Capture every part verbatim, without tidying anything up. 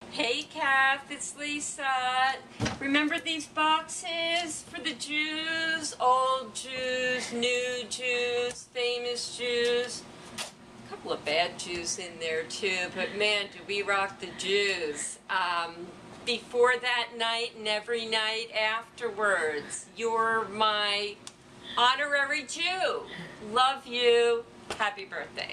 Hey Kath, it's Lisa. Remember these boxes for the Jews? Old Jews, new Jews, famous Jews. A couple of bad Jews in there too, but man, do we rock the Jews. Um, before that night and every night afterwards, you're my honorary Jew. Love you. Happy birthday.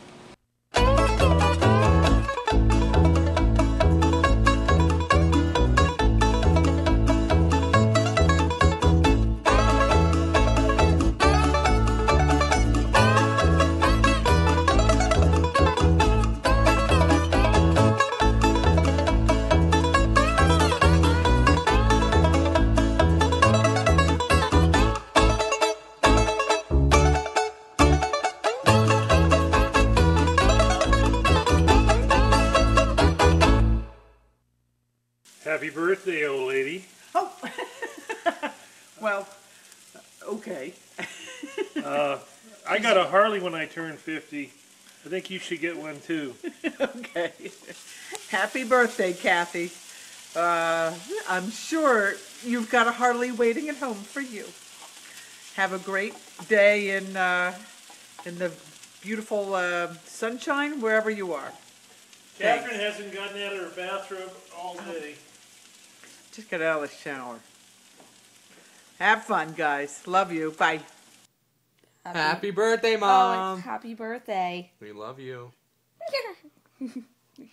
Happy birthday, old lady. Oh, well, okay. uh, I got a Harley when I turned fifty. I think you should get one too. Okay. Happy birthday, Kathy. Uh, I'm sure you've got a Harley waiting at home for you. Have a great day in, uh, in the beautiful uh, sunshine wherever you are. Catherine Thanks. hasn't gotten out of her bathroom all day. Just got out of the shower. Have fun, guys. Love you. Bye. Happy, happy birthday, Mom. Oh, happy birthday. We love you. We can't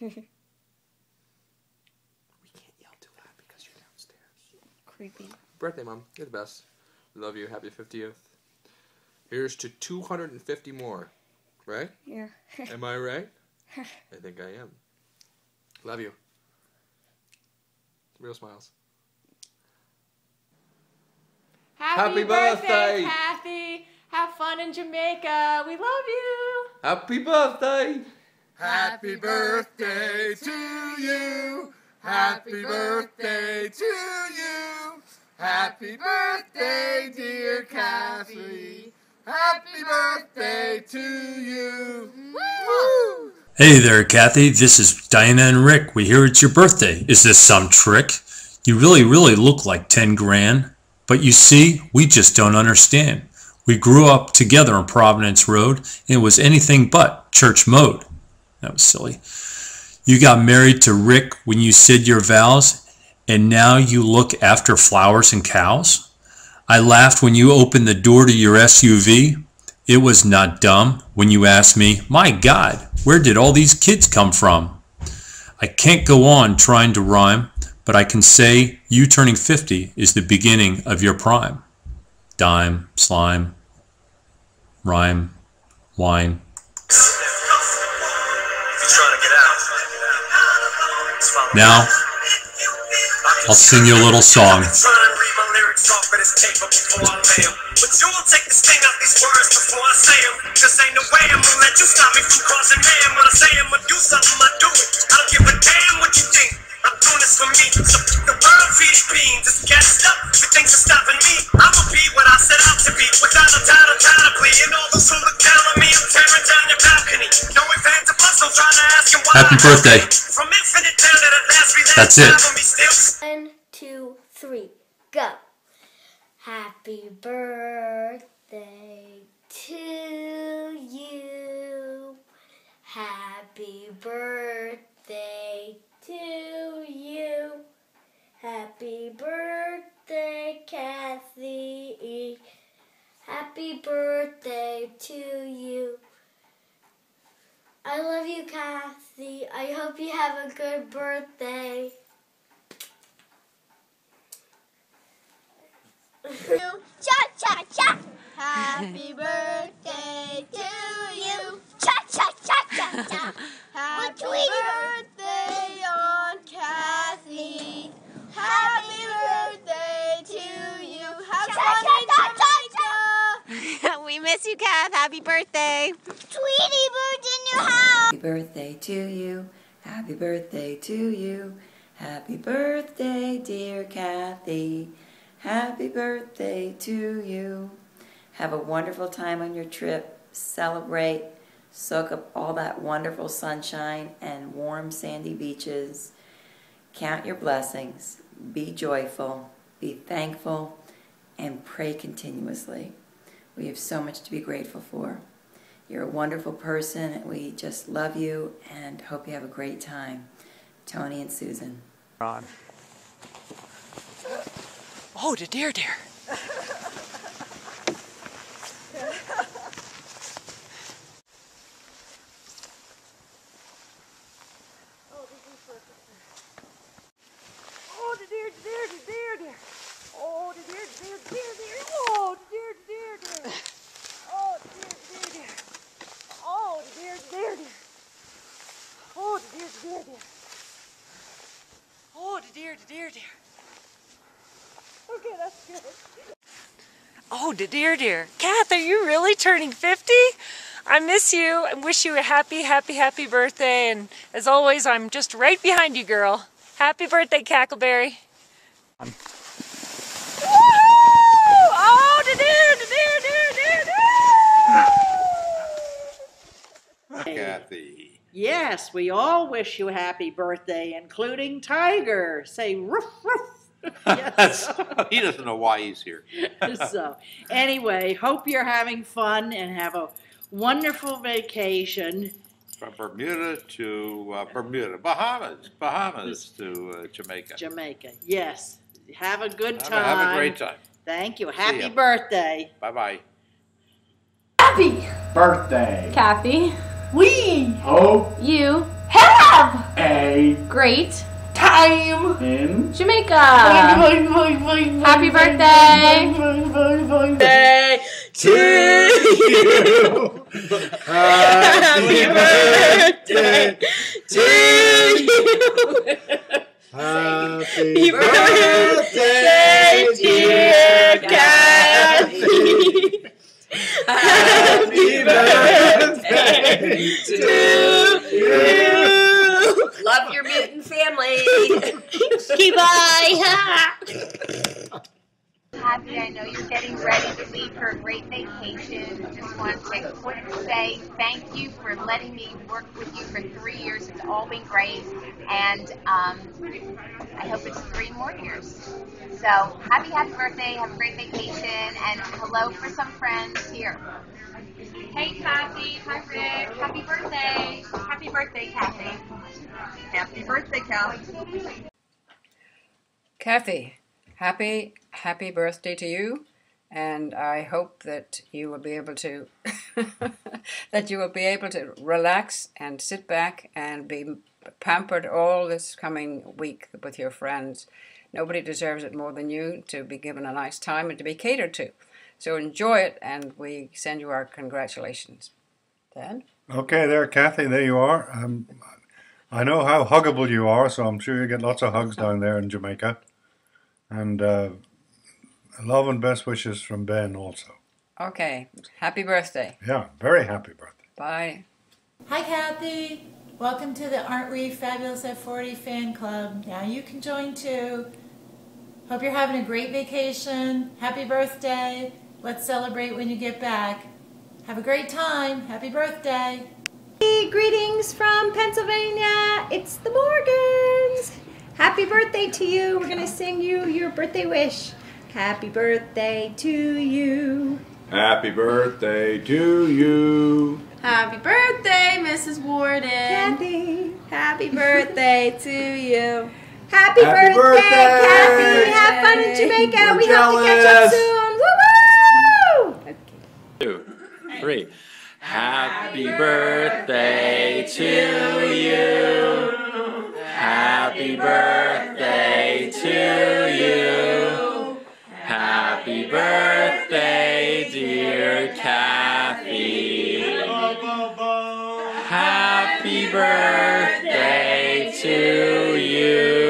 yell too loud because you're downstairs. Creepy. Birthday, Mom. You're the best. We love you. Happy fiftieth. Here's to two hundred fifty more. Right? Yeah. Am I right? I think I am. Love you. Real smiles. Happy, Happy birthday, birthday, Kathy. Have fun in Jamaica. We love you. Happy birthday. Happy birthday to you. Happy birthday to you. Happy birthday, dear Kathy. Happy birthday to you. Woo! Hey there, Kathy. This is Diana and Rick. We hear it's your birthday. Is this some trick? You really, really look like ten grand. But you see, we just don't understand. We grew up together on Providence Road, and it was anything but church mode. That was silly. You got married to Rick when you said your vows, and now you look after flowers and cows? I laughed when you opened the door to your S U V. It was not dumb when you asked me, my God, where did all these kids come from? I can't go on trying to rhyme, but I can say you turning fifty is the beginning of your prime. Dime, slime, rhyme, wine. Now, I'll sing you a little song. But you will take the sting out these words before I say them. Cause ain't no way I'm gonna let you stop me from crossing man. When I say I'm gonna do something, I do it. I don't give a damn what you think. I'm doing this for me. So the world feeds beans. It's gassed up. If things are stopping me, I'ma be what I set out to be. Without a doubt, undoubtedly. And all those who look down on me, I'm tearing down your balcony. No ifs, ands, or buts. I'm trying to ask you why. Happy birthday. From infinite down to the last relapse. That's it. One, two, three, go. Happy birthday to you. Happy birthday to you. Happy birthday, Kathy. Happy birthday to you. I love you, Kathy. I hope you have a good birthday. Cha cha cha. Happy birthday to you. Cha cha cha cha cha. Happy birthday on Kathy. Happy birthday to you. Have fun in Jamaica. We miss you, Kath. Happy birthday. Tweety bird in your house. Happy birthday to you. Happy birthday to you. Happy birthday, dear Kathy. Happy birthday to you. Have a wonderful time on your trip. Celebrate. Soak up all that wonderful sunshine and warm sandy beaches. Count your blessings, be joyful, be thankful, and pray continuously. We have so much to be grateful for. You're a wonderful person, and we just love you and hope you have a great time. Tony and Susan. Ron. Oh, the deer deer. Oh, the deer, the deer, the deer, deer. Oh, the deer, the deer, deer, deer. Oh, the deer, the deer, deer. Oh, the deer, the deer, deer. Oh, the deer, the deer, deer. Oh, the deer, the deer, deer. Oh, the deer, the deer, deer. Okay, that's good. Oh, the deer, deer. Kath, are you really turning fifty? I miss you and wish you a happy, happy, happy birthday. And as always, I'm just right behind you, girl. Happy birthday, Cackleberry. Woohoo! Oh, the deer, the deer, deer, deer, deer. Kathy. Yes, we all wish you a happy birthday, including Tiger. Say roof, roof. Yes. He doesn't know why he's here. So, anyway, hope you're having fun and have a wonderful vacation. From Bermuda to uh, Bermuda, Bahamas, Bahamas to uh, Jamaica. Jamaica, yes. Have a good Have a- time. have a great time. Thank you. See Happy ya. birthday. Bye-bye. Happy birthday. Kathy. We Hope you have a great time in Jamaica. Happy birthday. Birthday to you. Happy birthday to you. Happy birthday, dear Kathy. Happy birthday to you. Love your mutant family. Bye. Happy, I know you're getting ready to leave for a great vacation. Just want to take a quick say thank you for letting me work with you for three years. It's all been great, and um, I hope it's three more years. So happy, happy birthday. Have a great vacation, and hello for some friends here. Hey, Kathy. Hi, Rick. Happy birthday. Happy birthday, Kathy. Happy birthday, Kathy. Kathy, happy, happy birthday to you, and I hope that you will be able to that you will be able to relax and sit back and be pampered all this coming week with your friends. Nobody deserves it more than you to be given a nice time and to be catered to. So enjoy it, and we send you our congratulations. Dad? Okay, there, Kathy, there you are. Um, I know how huggable you are, so I'm sure you get lots of hugs down there in Jamaica. And uh, love and best wishes from Ben also. Okay, happy birthday. Yeah, very happy birthday. Bye. Hi, Kathy. Welcome to the Aren't We Fabulous at forty fan club. Now you can join too. Hope you're having a great vacation. Happy birthday. Let's celebrate when you get back. Have a great time. Happy birthday. Hey, greetings from Pennsylvania. It's the Morgans. Happy birthday to you. We're going to sing you your birthday wish. Happy birthday to you. Happy birthday to you. Happy birthday, Missus Warden. Kathy, happy birthday to you. Happy, Happy birthday, birthday. Kathy. Have fun in Jamaica. We're we hope to catch jealous. up soon. Woo woo! Two, three. Happy birthday to you. Happy birthday to you. Happy birthday, dear Kathy. Happy birthday to you.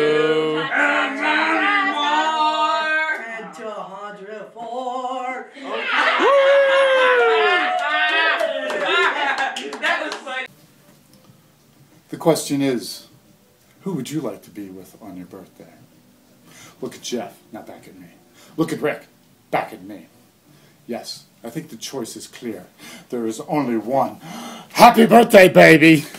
The question is, who would you like to be with on your birthday? Look at Jeff, not back at me. Look at Rick, back at me. Yes, I think the choice is clear. There is only one. Happy birthday, baby!